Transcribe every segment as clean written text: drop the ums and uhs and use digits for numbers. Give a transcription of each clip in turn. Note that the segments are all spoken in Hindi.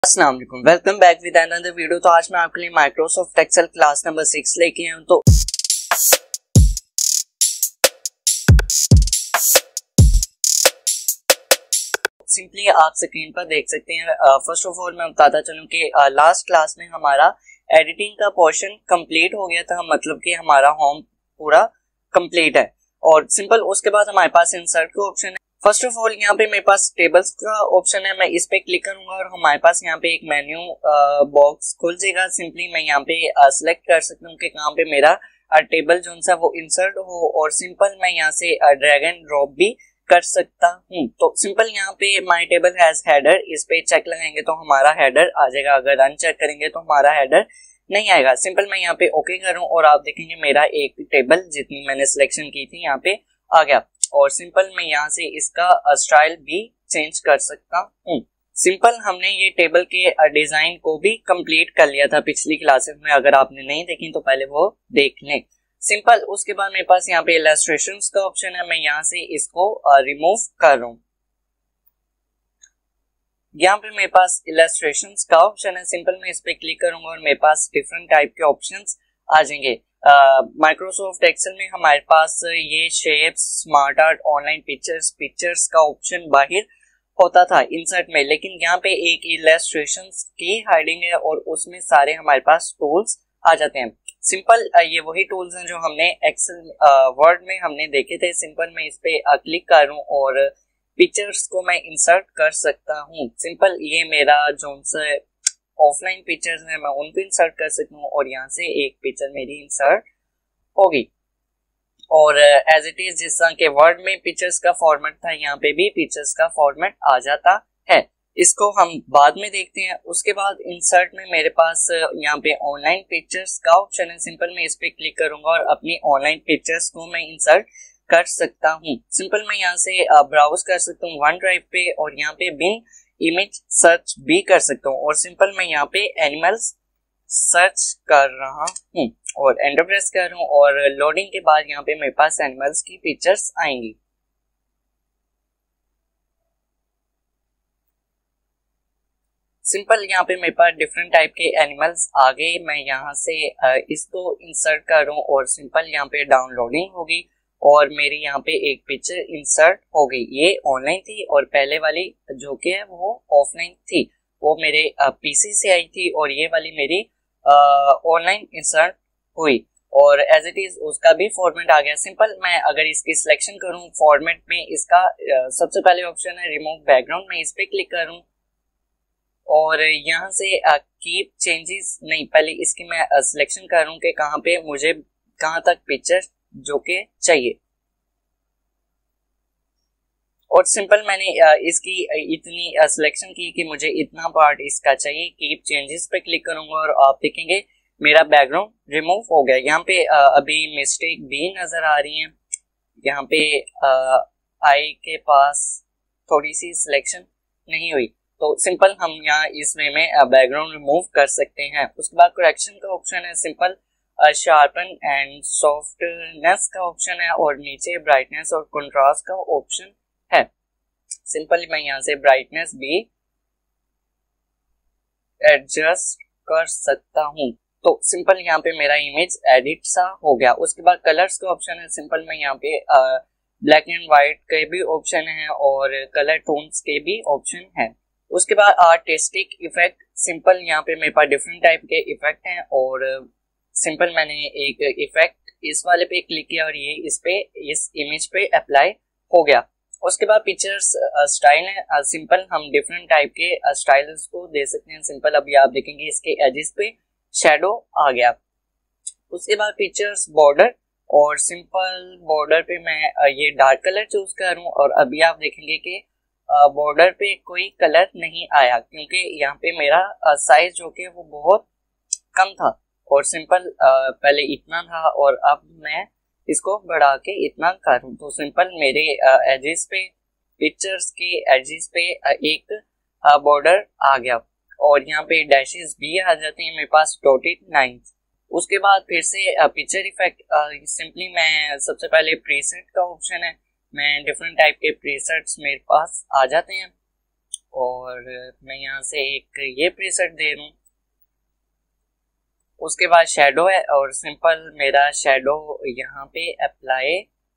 अस्सलाम वालेकुम, welcome back with another video. तो आज मैं आपके लिए माइक्रोसॉफ्ट एक्सेल क्लास नंबर 6 लेके आया हूँ। तो सिंपली आप स्क्रीन पर देख सकते हैं। फर्स्ट ऑफ ऑल मैं बताता चलूँ कि लास्ट क्लास में हमारा एडिटिंग का पोर्शन कंप्लीट हो गया था, मतलब कि हमारा होम पूरा कंप्लीट है। और सिंपल उसके बाद हमारे पास इंसर्ट का ऑप्शन है। फर्स्ट ऑफ ऑल यहाँ पे मेरे पास टेबल्स का ऑप्शन है, मैं इस पे क्लिक करूंगा और हमारे पास यहाँ पे एक मेन्यू बॉक्स खुल जाएगा। सिंपली मैं यहाँ पे सिलेक्ट कर सकता हूँ कि कहाँ पे मेरा टेबल जो सा वो इंसर्ट हो, और सिंपल मैं यहाँ से ड्रैग एंड ड्रॉप भी कर सकता हूँ। तो सिंपल यहाँ पे माय टेबल हैज हेडर, इस पे चेक लगाएंगे तो हमारा हेडर आ जाएगा। अगर अनचेक करेंगे तो हमारा हेडर नहीं आएगा। सिंपल मैं यहाँ पे ओके करूँ और आप देखेंगे मेरा एक टेबल जितनी मैंने सिलेक्शन की थी यहाँ पे आ गया। और सिंपल मैं यहाँ से इसका स्टाइल भी चेंज कर सकता हूँ। सिंपल हमने ये टेबल के डिजाइन को भी कंप्लीट कर लिया था पिछली क्लासेस में, अगर आपने नहीं देखी तो पहले वो देख लें। सिंपल उसके बाद मेरे पास यहाँ पे इलस्ट्रेशंस का ऑप्शन है, मैं यहाँ से इसको रिमूव कर रहा हूँ। यहाँ पे मेरे पास इलस्ट्रेशंस का ऑप्शन है, सिंपल मैं इस पे क्लिक करूंगा और मेरे पास डिफरेंट टाइप के ऑप्शंस आ जाएंगे। माइक्रोसॉफ्ट एक्सेल में हमारे पास ये shapes, smart art, online pictures का ऑप्शन बाहर होता था इंसर्ट में, लेकिन यहाँ पे एक इलस्ट्रेशंस की हाइडिंग है और उसमें सारे हमारे पास टूल्स आ जाते हैं। सिंपल ये वही टूल्स हैं जो हमने एक्सेल वर्ड में हमने देखे थे। सिंपल मैं इस पे क्लिक करूं और पिक्चर्स को मैं इंसर्ट कर सकता हूं। सिंपल ये मेरा जो ऑफलाइन पिक्चर्स है मैं उनको इंसर्ट कर सकता हूँ और यहाँ से एक पिक्चर मेरी इंसर्ट होगी। और एज इट इज जिस तरह के वर्ड में पिक्चर्स का फॉर्मेट था, यहाँ पे भी पिक्चर्स का फॉर्मेट आ जाता है। इसको हम बाद में देखते हैं। उसके बाद इंसर्ट में मेरे पास यहाँ पे ऑनलाइन पिक्चर्स का ऑप्शन है। सिंपल मैं इस पे क्लिक करूंगा और अपनी ऑनलाइन पिक्चर्स को मैं इंसर्ट कर सकता हूँ। सिंपल मैं यहाँ से ब्राउज कर सकता हूँ वन ड्राइव पे और यहाँ पे बिन इमेज सर्च भी कर सकता हूँ। और सिंपल मैं यहाँ पे एनिमल्स सर्च कर रहा हूँ और एंटर प्रेस कर रहा हूँ और लोडिंग के बाद यहाँ पे मेरे पास एनिमल्स की पिक्चर्स आएंगी। सिंपल यहाँ पे मेरे पास डिफरेंट टाइप के एनिमल्स आ गए। मैं यहाँ से इसको इंसर्ट कर रहा हूँ और सिंपल यहाँ पे डाउनलोडिंग होगी और मेरी यहाँ पे एक पिक्चर इंसर्ट हो गई। ये ऑनलाइन थी और पहले वाली जो कि है वो ऑफलाइन थी, वो मेरे पीसी से आई थी और ये वाली मेरी ऑनलाइन इंसर्ट हुई और एज इट इज उसका भी फॉर्मेट आ गया। सिंपल मैं अगर इसकी सिलेक्शन करूं फॉर्मेट में, इसका सबसे पहले ऑप्शन है रिमूव बैकग्राउंड, मैं इस पे क्लिक करूं और यहाँ से कीप चेंजेस नहीं, पहले इसकी मैं सिलेक्शन करूं कि कहाँ पे मुझे कहाँ तक पिक्चर जो के चाहिए। और सिंपल मैंने इसकी इतनी सिलेक्शन की कि मुझे इतना पार्ट इसका चाहिए। कीप चेंजेस पे क्लिक करूंगा और आप देखेंगे मेरा बैकग्राउंड रिमूव हो गया। यहाँ पे अभी मिस्टेक भी नजर आ रही है। यहाँ पे आई के पास थोड़ी सी सिलेक्शन नहीं हुई, तो सिंपल हम यहाँ इस वे में बैकग्राउंड रिमूव कर सकते हैं। उसके बाद करेक्शन का ऑप्शन है, सिंपल शार्पन एंड सॉफ्टनेस का ऑप्शन है और नीचे ब्राइटनेस और कंट्रास्ट का ऑप्शन है। सिंपल मैं यहाँ से ब्राइटनेस भी एडजस्ट कर सकता हूँ। तो सिंपल यहाँ पे मेरा इमेज एडिट सा हो गया। उसके बाद कलर्स का ऑप्शन है, सिंपल मैं यहाँ पे ब्लैक एंड व्हाइट के भी ऑप्शन है और कलर टोन्स के भी ऑप्शन है। उसके बाद आर्टिस्टिक इफेक्ट, सिंपल यहाँ पे मेरे पास डिफरेंट टाइप के इफेक्ट हैं और सिंपल मैंने एक इफेक्ट इस वाले पे क्लिक किया और ये इस इमेज पे अप्लाई हो गया। उसके बाद पिक्चर्स स्टाइल है, सिंपल हम डिफरेंट टाइप के स्टाइल्स को दे सकते हैं। सिंपल अभी आप देखेंगे इसके एजेस पे शैडो आ गया। उसके बाद पिक्चर्स बॉर्डर, और सिंपल बॉर्डर पे मैं ये डार्क कलर चूज करूं और अभी आप देखेंगे कि बॉर्डर पे कोई कलर नहीं आया क्योंकि यहाँ पे मेरा साइज जो कि वो बहुत कम था और सिंपल पहले इतना था और अब मैं इसको बढ़ा के इतना करूं। तो सिंपल मेरे एजेस पे पिक्चर्स के एजेस पे एक बॉर्डर आ गया और यहाँ पे डैशेस भी आ जाते हैं मेरे पास डॉटेड लाइंस। उसके बाद फिर से पिक्चर इफेक्ट, सिंपली मैं सबसे पहले प्रीसेट का ऑप्शन है, मैं डिफरेंट टाइप के प्रीसेट्स मेरे पास आ जाते हैं और मैं यहाँ से एक ये प्रीसेट दे रहा हूँ। उसके बाद शेडो है और सिंपल मेरा शेडो यहाँ पे अप्लाई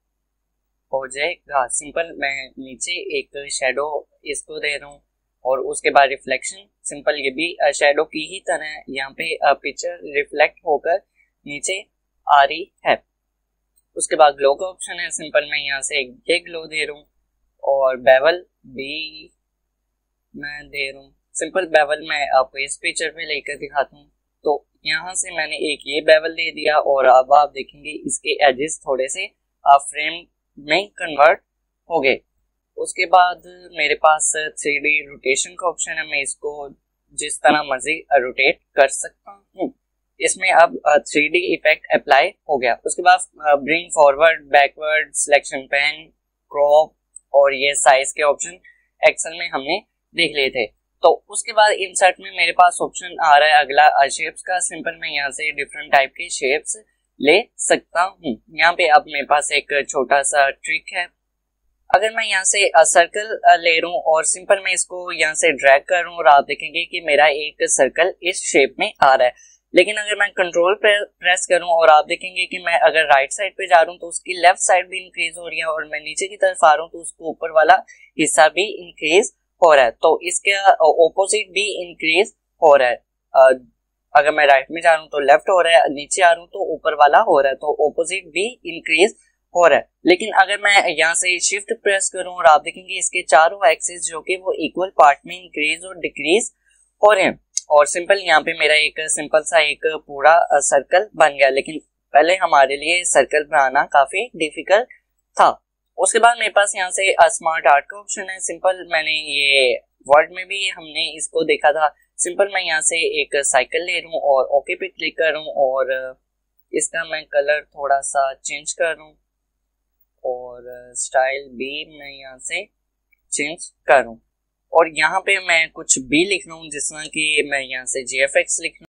हो जाएगा। सिंपल मैं नीचे एक शेडो इसको दे रहा हूँ और उसके बाद रिफ्लेक्शन, सिंपल ये भी शेडो की ही तरह है। यहाँ पे पिक्चर रिफ्लेक्ट होकर नीचे आ रही है। उसके बाद ग्लो का ऑप्शन है, सिंपल मैं यहाँ से ये ग्लो दे रहा हूँ और बेवल भी मैं दे रहा हूँ। सिंपल बेवल मैं आपको इस पिक्चर पे लेकर दिखाता हूँ। तो यहाँ से मैंने एक ये बेवल दे दिया और अब आप देखेंगे इसके एजेस थोड़े से फ्रेम में कन्वर्ट हो गए। उसके बाद मेरे पास 3D रोटेशन का ऑप्शन है, मैं इसको जिस तरह मर्जी रोटेट कर सकता हूँ। इसमें अब 3D इफेक्ट अप्लाई हो गया। उसके बाद bring forward, backward, selection pane, crop और ये साइज के ऑप्शन एक्सेल में हमने देख लिए थे। तो उसके बाद इंसर्ट में मेरे पास ऑप्शन आ रहा है अगला शेप्स का। सिंपल मैं यहाँ से डिफरेंट टाइप के शेप्स ले सकता हूँ। यहाँ पे अब मेरे पास एक छोटा सा ट्रिक है। अगर मैं यहाँ से सर्कल ले रहा हूँ और सिंपल मैं इसको यहाँ से ड्रैग कर रहा हूँ और आप देखेंगे कि मेरा एक सर्कल इस शेप में आ रहा है। लेकिन अगर मैं कंट्रोल प्रेस करूँ और आप देखेंगे कि मैं अगर राइट साइड पे जा रहा हूँ तो उसकी लेफ्ट साइड भी इंक्रीज हो रही है और मैं नीचे की तरफ आ रहा हूँ तो उसको ऊपर वाला हिस्सा भी इंक्रीज हो रहा है। तो इसके ऑपोजिट भी इंक्रीज हो रहा है। अगर मैं राइट में जा रहा हूँ तो लेफ्ट हो रहा है, नीचे आ रहा हूँ तो ऊपर वाला हो रहा है। तो ऑपोजिट भी इंक्रीज हो रहा है। लेकिन अगर मैं यहाँ से शिफ्ट प्रेस करूँ और आप देखेंगे इसके चारों एक्सिस जो कि वो इक्वल पार्ट में इंक्रीज और डिक्रीज हो रहे हैं। और सिंपल यहाँ पे मेरा एक सिंपल सा एक पूरा सर्कल बन गया। लेकिन पहले हमारे लिए सर्कल बनाना काफी डिफिकल्ट था। उसके बाद मेरे पास यहाँ से स्मार्ट आर्ट का ऑप्शन है। सिंपल मैंने ये वर्ड में भी हमने इसको देखा था। सिंपल मैं यहाँ से एक साइकिल ले रहा हूँ और ओके पे क्लिक कर रहा हूँ और इसका मैं कलर थोड़ा सा चेंज कर रहा हूँ और स्टाइल भी मैं यहाँ से चेंज कर रहा हूँ और यहाँ पे मैं कुछ भी लिख रहा हूँ जिस तरह कि मैं यहाँ से GFX लिख रहा हूँ।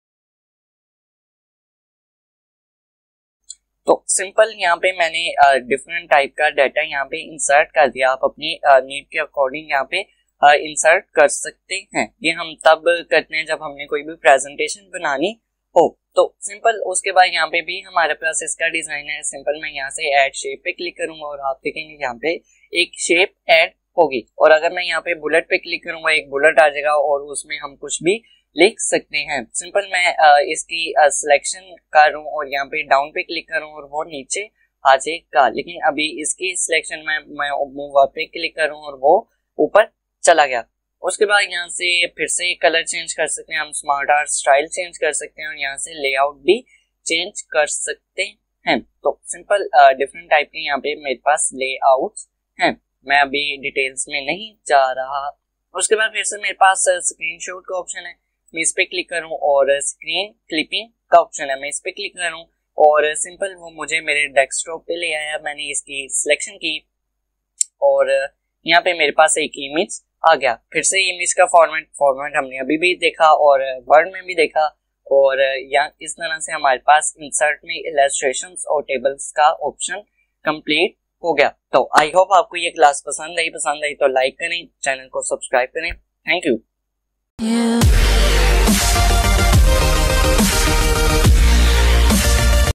तो सिंपल यहाँ पे मैंने डिफरेंट टाइप का डाटा यहाँ पे इंसर्ट कर दिया। आप अपनी नीड के अकॉर्डिंग यहाँ पे इंसर्ट कर सकते हैं। ये हम तब करते हैं जब हमने कोई भी प्रेजेंटेशन बनानी हो। तो सिंपल उसके बाद यहाँ पे भी हमारे पास इसका डिजाइन है। सिंपल मैं यहाँ से ऐड शेप पे क्लिक करूंगा और आप देखेंगे यहाँ पे एक शेप ऐड होगी और अगर मैं यहाँ पे बुलेट पे क्लिक करूंगा एक बुलेट आ जाएगा और उसमें हम कुछ भी लिख सकते हैं। सिंपल मैं इसकी सिलेक्शन कर रहा हूँ और यहाँ पे डाउन पे क्लिक कर रहा हूँ और वो नीचे आ जाएगा। लेकिन अभी इसकी सिलेक्शन में मैं मूव अप पे क्लिक कर रहा हूँ और वो ऊपर चला गया। उसके बाद यहाँ से फिर से कलर चेंज कर सकते हैं, हम स्मार्ट आर्ट स्टाइल चेंज कर सकते हैं और यहाँ से लेआउट भी चेंज कर सकते हैं। तो सिंपल डिफरेंट टाइप के यहाँ पे मेरे पास लेआउट्स हैं। मैं अभी डिटेल्स में नहीं जा रहा। उसके बाद फिर से मेरे पास स्क्रीनशॉट का ऑप्शन है, मैं इस पे क्लिक करूं और स्क्रीन क्लिपिंग का ऑप्शन है, मैं इस पे क्लिक करूं और सिंपल वो मुझे मेरे डेस्कटॉप पे ले आया। मैंने इसकी सिलेक्शन की और यहाँ पे मेरे पास एक इमेज आ गया। फिर से इमेज का फॉर्मेट हमने अभी भी देखा और वर्ड में भी देखा और यहाँ इस तरह से हमारे पास इंसर्ट में इलस्ट्रेशंस और टेबल्स का ऑप्शन कंप्लीट हो गया। तो आई होप आपको ये क्लास पसंद आई तो लाइक करें, चैनल को सब्सक्राइब करें। Thank you.